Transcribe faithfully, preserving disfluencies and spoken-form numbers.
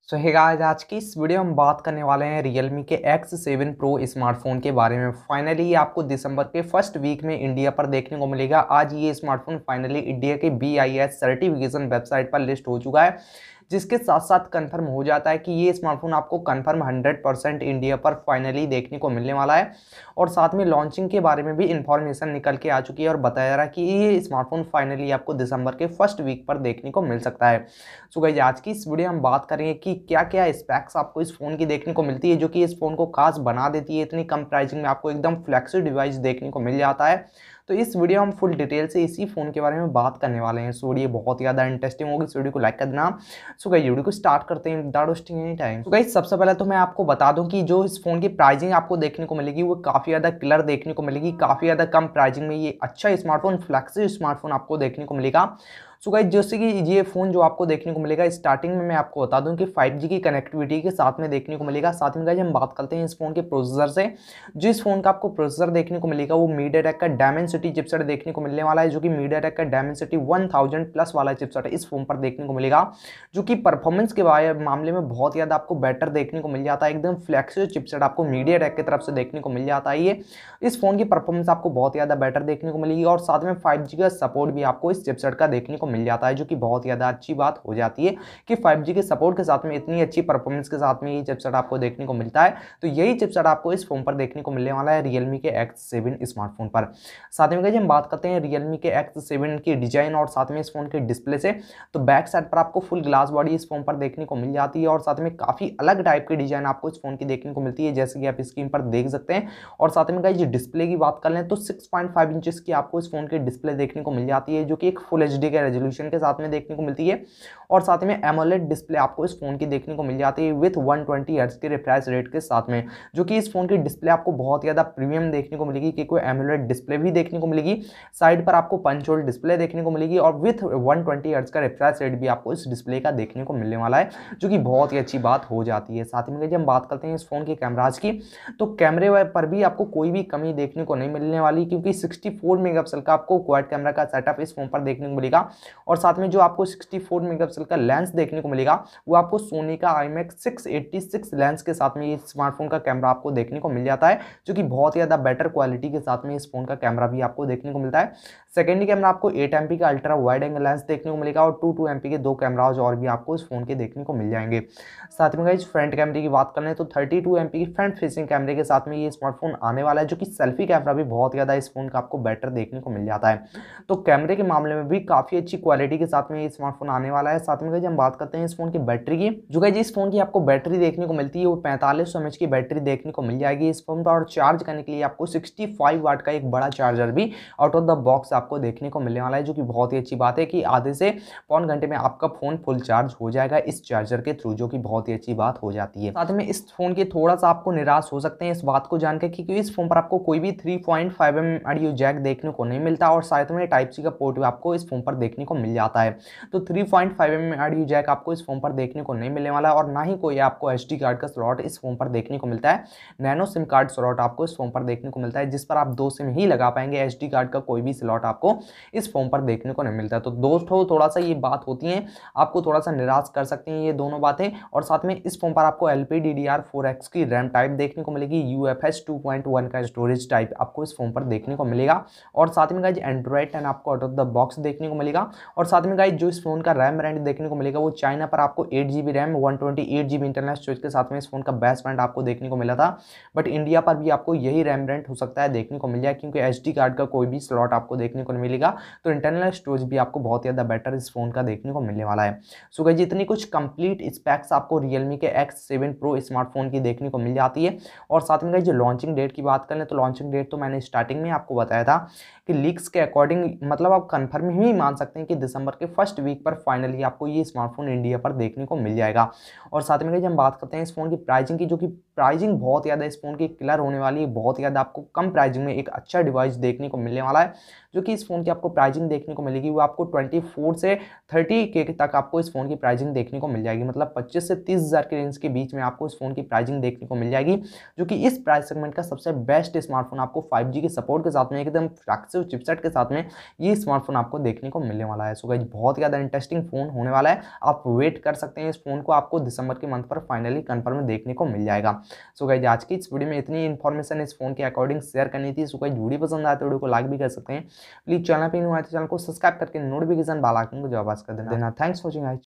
सो hey guys, आज की इस वीडियो में हम बात करने वाले हैं Realme के एक्स सेवन प्रो स्मार्टफोन के बारे में। फाइनली ये आपको दिसंबर के फर्स्ट वीक में इंडिया पर देखने को मिलेगा। आज ये स्मार्टफोन फाइनली इंडिया के B I S certification website पर लिस्ट हो चुका है, जिसके साथ साथ कंफर्म हो जाता है कि ये स्मार्टफोन आपको कंफर्म हंड्रेड परसेंट इंडिया पर फाइनली देखने को मिलने वाला है। और साथ में लॉन्चिंग के बारे में भी इंफॉर्मेशन निकल के आ चुकी है और बताया जा रहा है कि ये स्मार्टफोन फाइनली आपको दिसंबर के फर्स्ट वीक पर देखने को मिल सकता है। सो गाइस, आज की इस वीडियो में हम बात करेंगे कि क्या क्या स्पेक्स आपको इस फोन की देखने को मिलती है, जो कि इस फोन को खास बना देती है। इतनी कम प्राइसिंग में आपको एकदम फ्लैगशिप डिवाइस देखने को मिल जाता है। तो इस वीडियो में हम फुल डिटेल से इसी फोन के बारे में बात करने वाले हैं। सो वीडियो बहुत ज़्यादा इंटरेस्टिंग होगी, इस वीडियो को लाइक कर देना। सो गाइस, वीडियो को स्टार्ट करते हैं without wasting any time. So guys, सबसे पहले तो मैं आपको बता दूं कि जो इस फोन की प्राइसिंग आपको देखने को मिलेगी वो काफ़ी ज़्यादा क्लियर देखने को मिलेगी। काफ़ी ज़्यादा कम प्राइसिंग में ये अच्छा स्मार्टफोन, फ्लैगशिप स्मार्टफोन आपको देखने को मिलेगा। सो गाइस, जैसे कि ये फ़ोन जो आपको देखने को मिलेगा, स्टार्टिंग में मैं आपको बता दूं कि फाइव जी की कनेक्टिविटी के साथ में देखने को मिलेगा। साथ में गाइस हम बात करते हैं इस फोन के प्रोसेसर से। जिस फोन का आपको प्रोसेसर देखने को मिलेगा वो मीडियाटेक का डायमेंसिटी चिपसेट देखने को मिलने वाला है, जो कि मीडियाटेक का डायमेंसिटी वन थाउज़ेंड प्लस वाला चिपसेट है इस फोन पर देखने को मिलेगा, जो कि परफॉर्मेंस के मामले में बहुत ज़्यादा आपको बेटर देखने को मिल जाता है। एकदम फ्लैगशिप चिपसेट आपको मीडियाटेक की तरफ से देखने को मिल जाता है। ये इस फोन की परफॉर्मेंस आपको बहुत ज़्यादा बेटर देखने को मिलेगी और साथ में फाइव जी का सपोर्ट भी आपको इस चिपसेट का देखने को मिल जाता है, जो कि बहुत ज़्यादा अच्छी बात हो जाती है कि फाइव जी के सपोर्ट के साथ में इतनी अच्छी परफॉर्मेंस के साथ में ये चिपसेट आपको देखने को मिलता है। तो यही चिपसेट आपको इस फोन पर देखने को मिलने वाला है Realme के एक्स सेवन स्मार्टफोन पर। साथ में गाइस हम बात करते हैं Realme के एक्स सेवन की डिजाइन और साथ में इस फोन के डिस्प्ले से। तो बैक साइड पर आपको फुल ग्लास बॉडी इस फोन पर देखने को मिल जाती है और साथ में काफ़ी अलग टाइप की डिजाइन आपको इस फोन की देखने को मिलती है, जैसे कि आप स्क्रीन पर देख सकते हैं। और साथ में गाइस डिस्प्ले की बात कर लें तो सिक्स पॉइंट फाइव इंचेस की आपको इस फोन की डिस्प्ले देखने को मिल जाती है, जो कि एक फुल एच डी के रेजोल्यूशन के साथ में देखने को मिलती है। और साथ में एमोलेड डिस्प्ले आपको इस फोन की देखने को मिल जाती है विथ वन ट्वेंटी हर्ट्ज के रिफ्रेश रेट के साथ में, जो कि इस फोन की डिस्प्ले आपको बहुत ज़्यादा प्रीमियम देखने को मिलेगी कि कोई एमोलेड डिस्प्ले भी देखने को मिलेगी। साइड पर आपको पंच होल डिस्प्ले देखने को मिलेगी और विथ वन ट्वेंटी हर्ट्ज का रिफ्रेश रेट भी आपको इस डिस्प्ले का देखने को मिलने वाला है, जो कि बहुत ही अच्छी बात हो जाती है। साथ में जब हम बात करते हैं इस फोन के कैमराज की, तो कैमरे पर भी आपको कोई भी कमी देखने को नहीं मिलने वाली, क्योंकि सिक्सटी फोर मेगापिक्सल का आपको क्वाड कैमरा का सेटअप इस फोन पर देखने को मिलेगा। और साथ में जो आपको सिक्सटी फोर मेगापिक्सल का लेंस देखने को मिलेगा वो आपको सोनी का I max six eighty six lens के साथ में ये स्मार्टफोन का कैमरा आपको देखने को मिल जाता है, जो कि बहुत ज़्यादा बेटर क्वालिटी के साथ में इस फोन का कैमरा भी आपको देखने को मिलता है। सेकेंडरी कैमरा आपको एट एम पी का अल्ट्रा वाइड एंगल लेंस देखने को मिलेगा और टू टू एम पी के दो कैमराज और भी आपको इस फोन के देखने को मिल जाएंगे। साथ में गाइस फ्रंट कैमरे की बात करें तो थर्टी टू एम पी की फ्रंट फेसिंग कैमरे के साथ में ये स्मार्टफोन आने वाला है, जो कि सेल्फी कैमरा भी बहुत ज़्यादा इस फोन का आपको बेटर देखने को मिल जाता है। तो कैमरे के मामले में भी काफ़ी अच्छी क्वालिटी के साथ में ये स्मार्टफोन आने वाला है। साथ में गाइस हम बात करते हैं इस फोन की बैटरी की, जो गाइस इस फोन की आपको बैटरी देखने को मिलती है वो पैंतालीस सौ एम एच की बैटरी देखने को मिल जाएगी इस फोन पर। और चार्ज करने के लिए आपको सिक्सटी फाइव वाट का एक बड़ा चार्जर भी आउट ऑफ द बॉक्स आपको देखने को मिलने वाला है, जो कि बहुत ही अच्छी बात है कि आधे से पौन घंटे में आपका फोन फुल चार्ज हो जाएगा इस चार्जर के थ्रू, जो कि बहुत ही अच्छी बात हो जाती है। साथ में इस फोन के थोड़ा सा आपको निराश हो सकते हैं इस बात को जानकर कि इस फोन पर आपको कोई भी three point five M audio jack देखने को नहीं मिलता और साथ में टाइप सी का पोर्ट भी आपको इस फोन पर देखने को मिल जाता है। तो three point five M audio jack आपको इस फोन पर देखने को नहीं मिलने वाला और ना ही कोई आपको एसडी कार्ड का स्लॉट इस फोन पर देखने को मिलता है। नैनो सिम कार्ड स्लॉट आपको इस फोन पर देखने को मिलता है, जिस पर आप दो सिम ही लगा पाएंगे। एसडी कार्ड का कोई भी स्लॉट आपको इस फोन पर देखने को नहीं मिलता है। तो दोस्तों थोड़ा सा ये बात होती है, आपको थोड़ा सा निराश कर सकती हैं ये दोनों बातें। और साथ में इस फोन पर आपको L P D D R four X की रैम टाइप देखने को मिलेगी, U F S two point one का स्टोरेज टाइप आपको इस फोन पर देखने को मिलेगा। और साथ में गाइस एंड्रॉइड टेन आपको आउट ऑफ द बॉक्स देखने को मिलेगा। और साथ में गाइस जो इस फोन का रैम वेरिएंट देखने को मिलेगा वो चाइना पर आपको eight G B RAM one twenty eight G B internal storage के साथ में इस फोन का बेस्ट वेरिएंट आपको देखने को मिला था। बट इंडिया पर भी आपको यही रैम वेरिएंट हो सकता है देखने को मिल जाए, क्योंकि एसडी कार्ड का कोई भी स्लॉट आपको देखने को नहीं मिलेगा। तो इंटरनल स्टोरेज भी आपको बहुत ज़्यादा बेटर इस फोन का देखने को मिलने वाला है। सो गाइस जितनी कुछ कंप्लीट स्पेक्स आपको Realme के एक्स सेवन प्रो स्मार्टफोन की देखने को मिल जाती है। और साथ में गाइस जो लॉन्चिंग डेट की बात करें तो लॉन्चिंग डेट तो मैंने स्टार्टिंग में आपको बताया था कि लीक्स के अकॉर्डिंग, मतलब आप कंफर्म ही मान सकते हैं कि दिसंबर के फर्स्ट वीक पर फाइनली आपको ये स्मार्टफोन इंडिया पर देखने को मिल जाएगा। और साथ में गाइस हम बात करते हैं इस फोन की प्राइसिंग की, जो कि प्राइसिंग बहुत ज़्यादा इस फोन की क्लियर होने वाली है, बहुत ज़्यादा आपको कम प्राइसिंग में एक अच्छा डिवाइस देखने को मिलने वाला है। जो कि इस फोन की आपको प्राइसिंग देखने को मिलेगी वो आपको चौबीस से तीस के तक आपको इस फोन की प्राइसिंग देखने को मिल जाएगी, मतलब पच्चीस से तीस हज़ार के रेंज के बीच में आपको इस फोन की प्राइसिंग देखने को मिल जाएगी। जो कि इस प्राइस सेगमेंट का सबसे बेस्ट स्मार्टफोन आपको फाइव जी के सपोर्ट के साथ में एकदम फ्लैगशिप चिपसेट के साथ में ये स्मार्टफोन आपको देखने को मिलने वाला है। सो गाइस बहुत ज़्यादा इंटरेस्टिंग फोन होने वाला है, आप वेट कर सकते हैं। इस फोन को आपको दिसंबर के मंथ पर फाइनली कंफर्म देखने को मिल जाएगा। सो गाइस आज की इस वीडियो में इतनी इन्फॉर्मेशन इस फोन के अकॉर्डिंग शेयर करनी थी। सो गाइस वीडियो पसंद आए तो वीडियो को लाइक भी कर सकते हैं। प्लीज चैनल पर न्यू आए तो चैनल को सब्सक्राइब करके नोटिफिकेशन बेल आइकन को जरूर प्रेस कर देना। Thanks for watching.